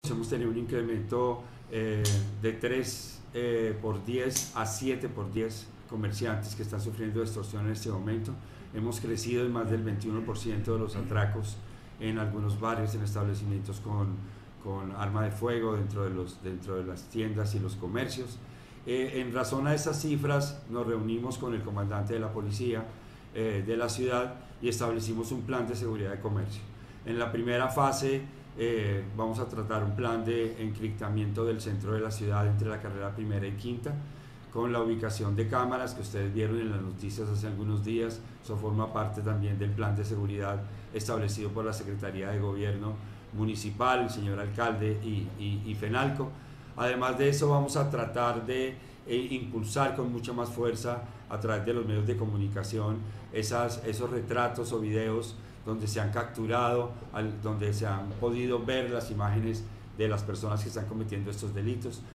Hemos tenido un incremento de 3 por 10 a 7 por 10 comerciantes que están sufriendo extorsión en este momento. Hemos crecido en más del 21% de los atracos en algunos barrios, en establecimientos con arma de fuego dentro de las tiendas y los comercios. En razón a esas cifras nos reunimos con el comandante de la policía de la ciudad y establecimos un plan de seguridad de comercio. En la primera fase vamos a tratar un plan de encriptamiento del centro de la ciudad entre la carrera primera y quinta, con la ubicación de cámaras que ustedes vieron en las noticias hace algunos días. Eso forma parte también del plan de seguridad establecido por la Secretaría de Gobierno Municipal, el señor alcalde y FENALCO. Además de eso, vamos a tratar de impulsar con mucha más fuerza a través de los medios de comunicación esos retratos o videos donde se han capturado, donde se han podido ver las imágenes de las personas que están cometiendo estos delitos.